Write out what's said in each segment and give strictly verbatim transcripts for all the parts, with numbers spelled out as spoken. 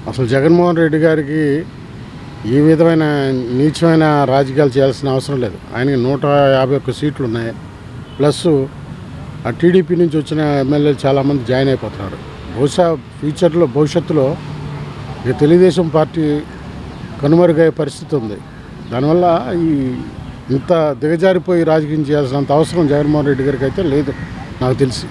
అసలు జగన్మోహన్ రెడ్డి గారికి ఈ విధమైన నీచమైన రాజకీయాలు చేయాల్సిన అవసరం లేదు. ఆయనకి నూట యాభై ఒక్క సీట్లు ఉన్నాయి. ప్లస్ ఆ టీడీపీ నుంచి వచ్చిన ఎమ్మెల్యేలు చాలామంది జాయిన్ అయిపోతున్నారు. బహుశా ఫ్యూచర్లో భవిష్యత్తులో ఇక తెలుగుదేశం పార్టీ కనుమరుగయ్యే పరిస్థితి ఉంది. దానివల్ల ఈ ఇంత దిగజారిపోయి రాజకీయం చేయాల్సినంత అవసరం జగన్మోహన్ రెడ్డి గారికి అయితే లేదు నాకు తెలిసి.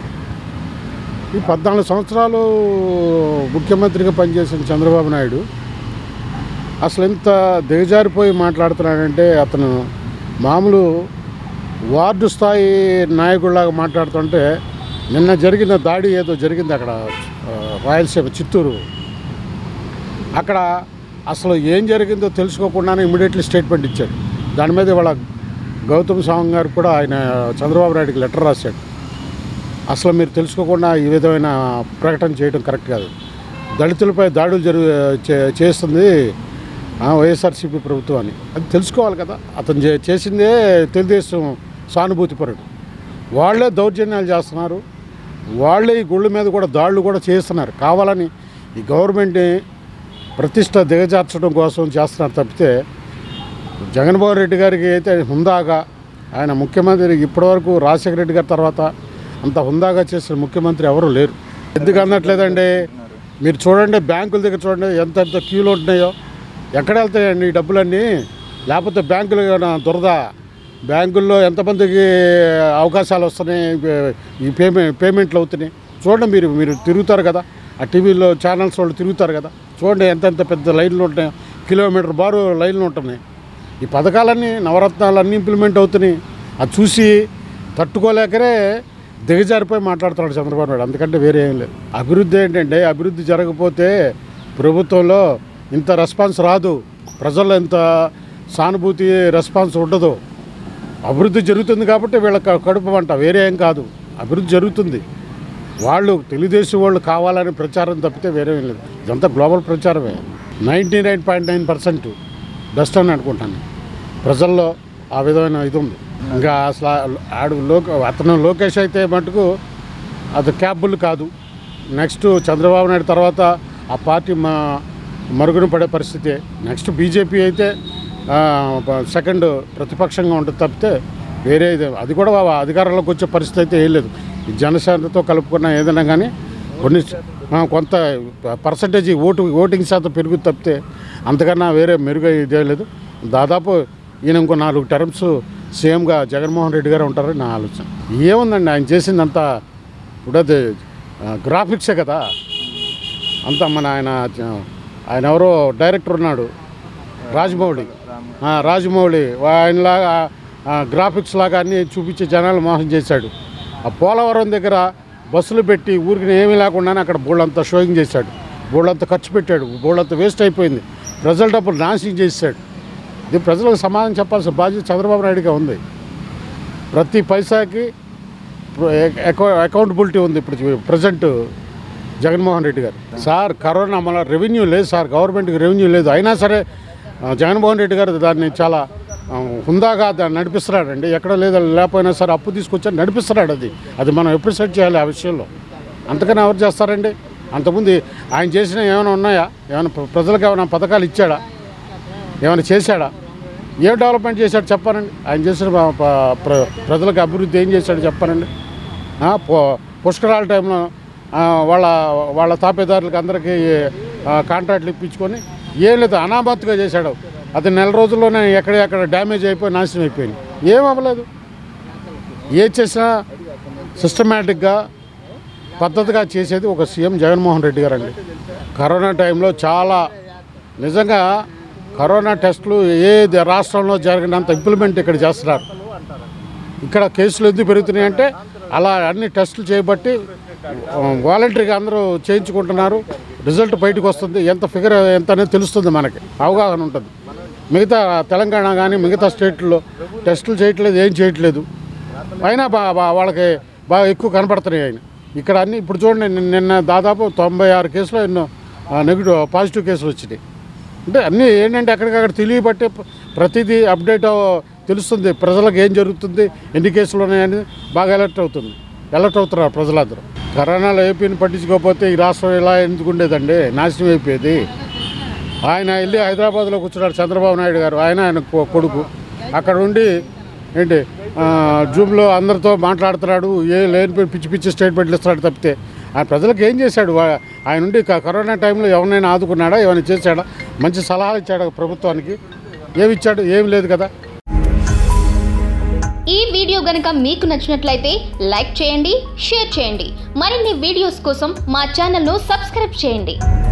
ఈ పద్నాలుగు సంవత్సరాలు ముఖ్యమంత్రిగా పనిచేసిన చంద్రబాబు నాయుడు అసలు ఎంత దిగజారిపోయి మాట్లాడుతున్నాడంటే అతను మామూలు వార్డు స్థాయి నాయకుడిలాగా మాట్లాడుతుంటే నిన్న జరిగిన దాడి ఏదో జరిగింది అక్కడ రాయలసీమ చిత్తూరు. అక్కడ అసలు ఏం జరిగిందో తెలుసుకోకుండానే ఇమీడియట్లీ స్టేట్మెంట్ ఇచ్చాడు. దాని మీద వాళ్ళ గౌతమ్ సవాంగ్ గారు కూడా ఆయన చంద్రబాబు నాయుడికి లెటర్ రాశాడు. అసలు మీరు తెలుసుకోకుండా ఈ విధమైన ప్రకటన చేయడం కరెక్ట్ కాదు. దళితులపై దాడులు జరుగు చేస్తుంది వైఎస్ఆర్సీపీ ప్రభుత్వం అని అది తెలుసుకోవాలి కదా. అతను చేసిందే తెలుగుదేశం సానుభూతిపరుడు. వాళ్ళే దౌర్జన్యాలు చేస్తున్నారు. వాళ్ళే ఈ గుళ్ళ మీద కూడా దాడులు కూడా చేస్తున్నారు. కావాలని ఈ గవర్నమెంట్ని ప్రతిష్ట దిగజార్చడం కోసం చేస్తున్నారు తప్పితే జగన్మోహన్ రెడ్డి గారికి అయితే హుందాగా ఆయన ముఖ్యమంత్రి ఇప్పటివరకు రాజశేఖర రెడ్డి గారి తర్వాత అంత హుందాగా చేసిన ముఖ్యమంత్రి ఎవరు లేరు. ఎందుకు అన్నట్లేదండి, మీరు చూడండి బ్యాంకుల దగ్గర చూడండి ఎంత ఎంత క్యూలు ఉంటున్నాయో. ఎక్కడ వెళ్తాయండి ఈ డబ్బులన్నీ? లేకపోతే బ్యాంకులు దురద. బ్యాంకుల్లో ఎంతమందికి అవకాశాలు వస్తున్నాయి, ఈ పేమెంట్ పేమెంట్లు అవుతున్నాయి చూడండి. మీరు మీరు తిరుగుతారు కదా, ఆ టీవీలో ఛానల్స్ వాళ్ళు తిరుగుతారు కదా, చూడండి ఎంత ఎంత పెద్ద లైన్లు ఉంటున్నాయి, కిలోమీటర్ బారు లైన్లు ఉంటున్నాయి. ఈ పథకాలన్నీ నవరత్నాలు అన్నీ ఇంప్లిమెంట్ అవుతున్నాయి. అది చూసి తట్టుకోలేకనే దిగజారిపోయి మాట్లాడుతున్నాడు చంద్రబాబు నాయుడు. అందుకంటే వేరే ఏం లేదు. అభివృద్ధి ఏంటంటే అభివృద్ధి జరగకపోతే ప్రభుత్వంలో ఇంత రెస్పాన్స్ రాదు, ప్రజల్లో ఇంత సానుభూతి రెస్పాన్స్ ఉండదు. అభివృద్ధి జరుగుతుంది కాబట్టి వీళ్ళకి కడుపు వంట, వేరే ఏం కాదు. అభివృద్ధి జరుగుతుంది. వాళ్ళు తెలుగుదేశం వాళ్ళు కావాలని ప్రచారం తప్పితే వేరే ఏం లేదు. ఇదంతా గ్లోబల్ ప్రచారమే. Ninety nine point nine percent best అని అనుకుంటాను. ప్రజల్లో ఆ విధమైన ఇది ఉంది. ఇంకా అసలు ఆడు లోక అతను లోకేష్ అయితే మటుకు అది క్యాబుల్ కాదు. నెక్స్ట్ చంద్రబాబు నాయుడు తర్వాత ఆ పార్టీ మా మరుగున పడే పరిస్థితి. నెక్స్ట్ బీజేపీ అయితే సెకండ్ ప్రతిపక్షంగా ఉంటుంది తప్పితే వేరే అది కూడా అధికారంలోకి వచ్చే పరిస్థితి అయితే ఏం లేదు. జనసేనతో కలుపుకున్న ఏదైనా కానీ కొన్ని కొంత పర్సంటేజ్ ఓటు ఓటింగ్ శాతం పెరుగుతుంది తప్పితే అంతకన్నా వేరే మెరుగు ఇదే లేదు. దాదాపు ఈయన ఇంకో నాలుగు టర్మ్స్ సీఎంగా జగన్మోహన్ రెడ్డి గారు ఉంటారని నా ఆలోచన. ఏముందండి ఆయన చేసిందంతా ఇప్పుడు అది గ్రాఫిక్సే కదా అంతా. మన ఆయన ఆయన ఎవరో డైరెక్టర్ ఉన్నాడు రాజమౌళి, రాజమౌళి ఆయనలాగా గ్రాఫిక్స్ లాగా అన్నీ చూపించి జనాలు మోసం చేశాడు. ఆ పోలవరం దగ్గర బస్సులు పెట్టి ఊరికి ఏమీ లేకుండానే అక్కడ బోళ్ళంతా షోయింగ్ చేశాడు. బోళ్ళంతా ఖర్చు పెట్టాడు, బోళ్ళంతా వేస్ట్ అయిపోయింది. ప్రజల డబ్బులు నాశనం చేశాడు. ఇది ప్రజలకు సమాధానం చెప్పాల్సిన బాధ్యత చంద్రబాబు నాయుడుగా ఉంది. ప్రతి పైసాకి అకౌంటబిలిటీ ఉంది ఇప్పుడు present Jaganmohan Reddy garu. Sir corona మన రెవెన్యూ లేదు సార్, గవర్నమెంట్కి రెవెన్యూ లేదు. అయినా సరే జగన్మోహన్ రెడ్డి గారు దాన్ని చాలా హుందాగా దాన్ని నడిపిస్తున్నాడండి. ఎక్కడ లేదా లేకపోయినా సరే అప్పు తీసుకొచ్చి నడిపిస్తున్నాడు. అది అది మనం అప్రిషియేట్ చేయాలి ఆ విషయంలో. అంతకన్నా ఎవరు చేస్తారండి? అంతకుముందు ఆయన చేసిన ఏమైనా ఉన్నాయా? ఏమైనా ప్రజలకు ఏమైనా పథకాలు ఇచ్చాడా? ఏమైనా చేశాడా? ఏం డెవలప్మెంట్ చేశాడు చెప్పానండి? ఆయన చేసిన ప్రజలకు అభివృద్ధి ఏం చేశాడు చెప్పానండి? పుష్కరాల టైంలో వాళ్ళ వాళ్ళ తాపేదారులకు అందరికీ కాంట్రాక్ట్లు ఇప్పించుకొని ఏం లేదు అనామత్తుగా చేశాడు. అది నెల రోజుల్లోనే ఎక్కడెక్కడ డ్యామేజ్ అయిపోయి నాశనం అయిపోయింది. ఏం అవ్వలేదు. ఏ చేసినా సిస్టమేటిక్గా పద్ధతిగా చేసేది ఒక సీఎం జగన్మోహన్ రెడ్డి గారు అండి. కరోనా టైంలో చాలా నిజంగా కరోనా టెస్టులు ఏ రాష్ట్రంలో జరిగినంత ఇంప్లిమెంట్ ఇక్కడ చేస్తున్నారు. ఇక్కడ కేసులు ఎందుకు పెరుగుతున్నాయంటే అలా అన్ని టెస్టులు చేయబట్టి వాలంటరీగా అందరూ చేయించుకుంటున్నారు. రిజల్ట్ బయటకు వస్తుంది. ఎంత ఫిగర్ ఎంత అనేది తెలుస్తుంది, మనకి అవగాహన ఉంటుంది. మిగతా తెలంగాణ కానీ మిగతా స్టేట్లో టెస్టులు చేయట్లేదు, ఏం చేయట్లేదు. అయినా బా వాళ్ళకి బాగా ఎక్కువ కనపడుతున్నాయి. ఆయన ఇక్కడ అన్నీ ఇప్పుడు చూడండి, నిన్న దాదాపు తొంభై ఆరు కేసులు ఎన్నో నెగిటివ్ పాజిటివ్ కేసులు వచ్చినాయి. అంటే అన్నీ ఏంటంటే ఎక్కడికక్కడ తెలియబట్టే ప్రతిదీ అప్డేట్ తెలుస్తుంది. ప్రజలకు ఏం జరుగుతుంది, ఎన్ని కేసులు ఉన్నాయని బాగా అలర్ట్ అవుతుంది. అలర్ట్ అవుతున్నారు ప్రజలందరూ. కరోనాలో ఏపీని పట్టించుకోకపోతే ఈ రాష్ట్రం ఇలా ఎందుకు ఉండేదండి? నాశనం అయిపోయేది. ఆయన వెళ్ళి హైదరాబాద్లో కూర్చున్నాడు చంద్రబాబు నాయుడు గారు, ఆయన ఆయన కొడుకు అక్కడ ఉండి ఏంటి జూమ్లో అందరితో మాట్లాడుతున్నాడు, ఏ లేని పిచ్చి పిచ్చి స్టేట్మెంట్లు ఇస్తున్నాడు తప్పితే ఆయన ప్రజలకు ఏం చేశాడు? ఆయన ఉండి కరోనా టైంలో ఎవరినైనా ఆదుకున్నాడా, ఏమైనా చేశాడా, మంచి సలహాలు ఇచ్చాడా ప్రభుత్వానికి? ఏమి ఇచ్చాడు? ఏమి లేదు కదా. ఈ వీడియో గనుక మీకు నచ్చినట్లయితే లైక్ చేయండి, షేర్ చేయండి. మరిన్ని వీడియోస్ కోసం మా ఛానల్ను సబ్స్క్రైబ్ చేయండి.